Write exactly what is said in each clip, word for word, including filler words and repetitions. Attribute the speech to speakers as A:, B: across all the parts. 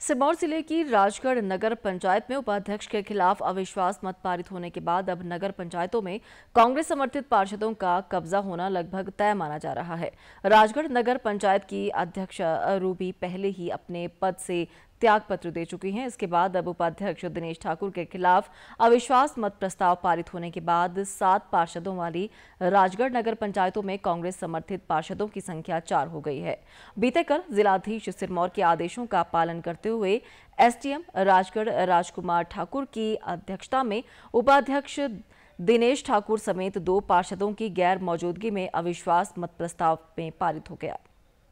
A: सिरमौर जिले की राजगढ़ नगर पंचायत में उपाध्यक्ष के खिलाफ अविश्वास मत पारित होने के बाद अब नगर पंचायतों में कांग्रेस समर्थित पार्षदों का कब्जा होना लगभग तय माना जा रहा है। राजगढ़ नगर पंचायत की अध्यक्ष रूबी पहले ही अपने पद से त्याग पत्र दे चुकी हैं। इसके बाद अब उपाध्यक्ष दिनेश ठाकुर के खिलाफ अविश्वास मत प्रस्ताव पारित होने के बाद सात पार्षदों वाली राजगढ़ नगर पंचायतों में कांग्रेस समर्थित पार्षदों की संख्या चार हो गई है। बीते कल जिलाधीश सिरमौर के आदेशों का पालन करते हुए एसडीएम राजगढ़ राजकुमार ठाकुर की अध्यक्षता में उपाध्यक्ष दिनेश ठाकुर समेत दो पार्षदों की गैर मौजूदगी में अविश्वास मत प्रस्ताव में पारित हो गया।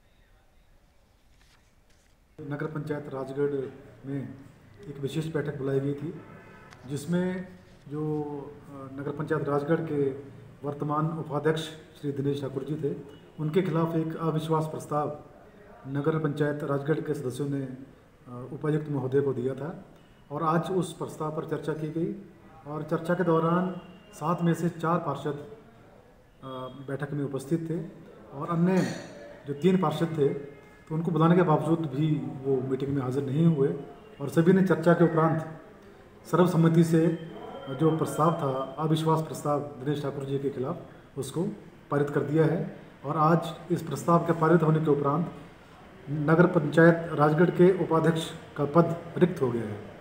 B: नगर पंचायत राजगढ़ में एक विशेष बैठक बुलाई गई थी, जिसमें जो नगर पंचायत राजगढ़ के वर्तमान उपाध्यक्ष श्री दिनेश ठाकुर जी थे, उनके खिलाफ एक अविश्वास प्रस्ताव नगर पंचायत राजगढ़ के सदस्यों ने उपायुक्त महोदय को दिया था और आज उस प्रस्ताव पर चर्चा की गई और चर्चा के दौरान सात में से चार पार्षद बैठक में उपस्थित थे और अन्य जो तीन पार्षद थे तो उनको बुलाने के बावजूद भी वो मीटिंग में हाजिर नहीं हुए और सभी ने चर्चा के उपरांत सर्वसम्मति से जो प्रस्ताव था अविश्वास प्रस्ताव दिनेश ठाकुर जी के खिलाफ उसको पारित कर दिया है। और आज इस प्रस्ताव के पारित होने के उपरांत नगर पंचायत राजगढ़ के उपाध्यक्ष का पद रिक्त हो गया है।